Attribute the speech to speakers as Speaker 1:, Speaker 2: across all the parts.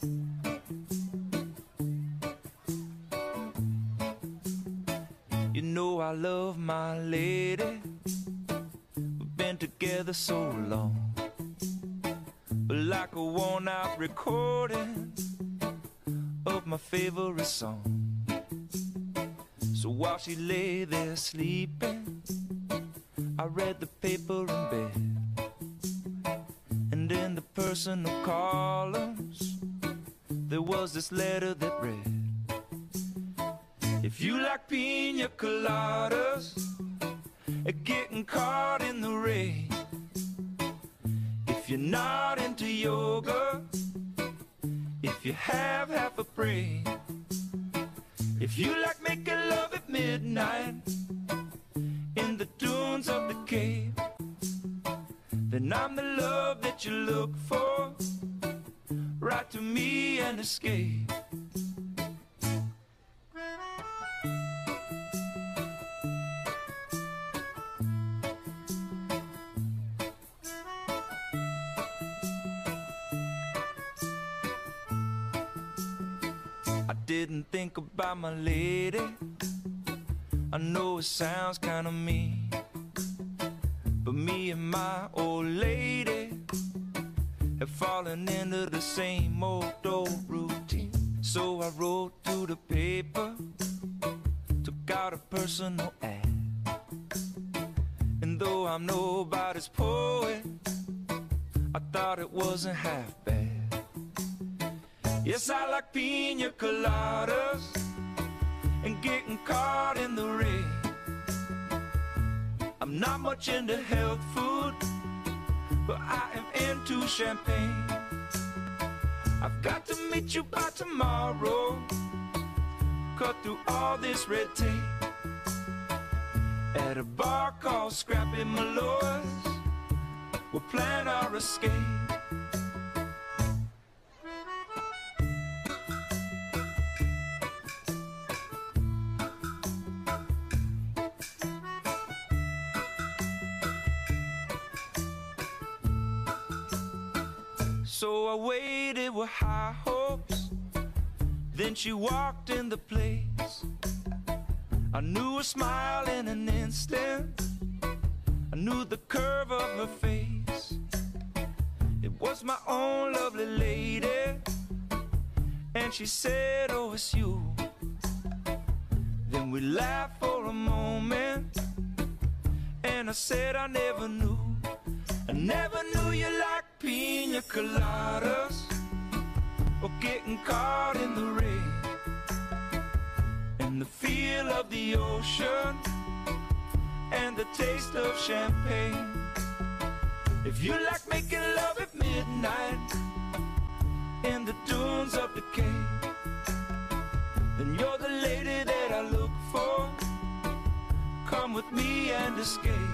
Speaker 1: You know I love my lady, we've been together so long, but like a worn out recording of my favorite song. So while she lay there sleeping, I read the paper in bed, and in the personal columns there was this letter that read: if you like pina coladas and getting caught in the rain, if you're not into yoga, if you have half a brain, if you like making love at midnight in the dunes of the cave, then I'm the love that you look for. Write to me and escape. I didn't think about my lady, I know it sounds kinda mean, but me and my old lady have fallen into the same old routine. So I wrote to the paper, took out a personal ad, and though I'm nobody's poet, I thought it wasn't half bad. Yes, I like pina coladas and getting caught in the rain. I'm not much into health food, but I am into champagne. I've got to meet you by tomorrow, cut through all this red tape, at a bar called Scrappy Malloy's, we'll plan our escape. So I waited with high hopes, then she walked in the place. I knew her smile in an instant, I knew the curve of her face. It was my own lovely lady, and she said, oh, it's you. Then we laughed for a moment, and I said I never knew you liked pina coladas or getting caught in the rain, and the feel of the ocean and the taste of champagne. If you like making love at midnight in the dunes of the cave, then you're the lady that I look for. Come with me and escape.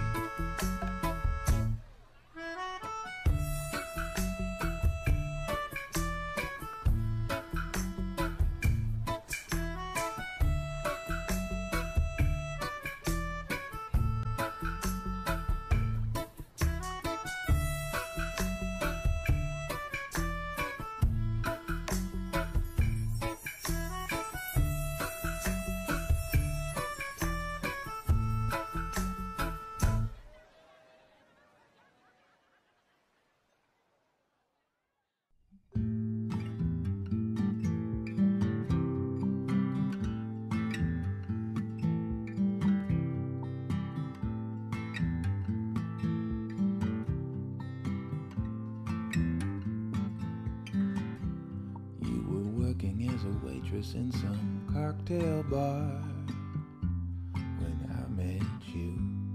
Speaker 2: In some cocktail bar when I met you,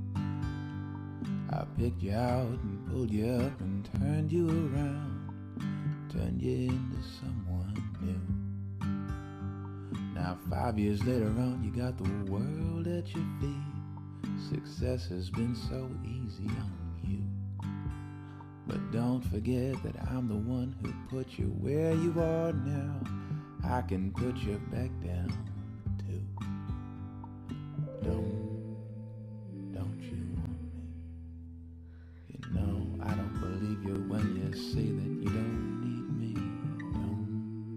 Speaker 2: I picked you out and pulled you up and turned you around, turned you into someone new. Now 5 years later on, you got the world at your feet. Success has been so easy on you, but don't forget that I'm the one who put you where you are now. I can put you back down too. Don't you want me? You know I don't believe you when you say that you don't need me.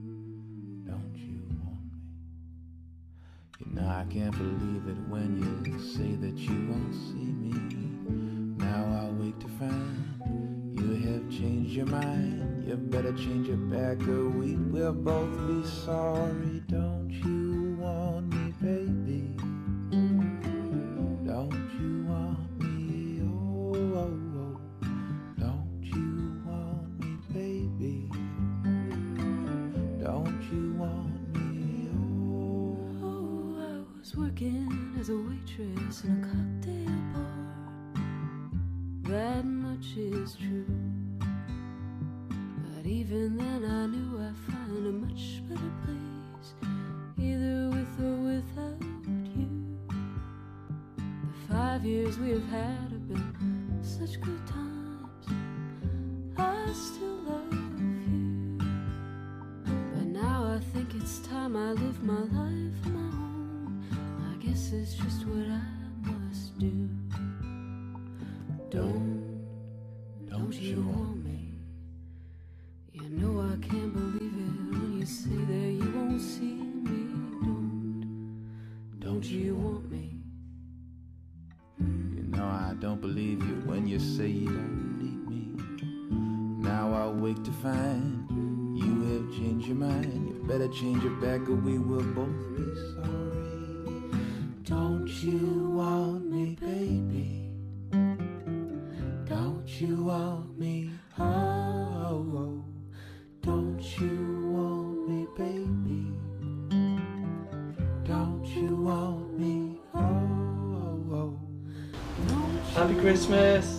Speaker 2: can't believe it when you say that you won't see me. Now I wake to find you have changed your mind. You better change it back or we will both be sorry. Don't you want me, baby? Don't you want me? Oh, oh, oh. Don't you want me, baby? Don't you want me?
Speaker 3: Oh, I was working as a waitress in a cocktail bar. That much is true. But even then I knew I'd find a much better place, either with or without you. The 5 years we have had have been such good times. I still love you, but now I think it's time I live my life on my own. I guess it's just what I must do. Don't you want me? You know I can't believe it when you say that you won't see me. Don't you want me?
Speaker 2: You know I don't believe you when you say you don't need me. Now I wake to find you have changed your mind. You better change it back or we will both be sorry. Don't you want me, baby? Don't you want me? Oh, oh, oh. Don't you want me, baby? Don't you want me? Oh, oh, oh.
Speaker 4: Happy Christmas!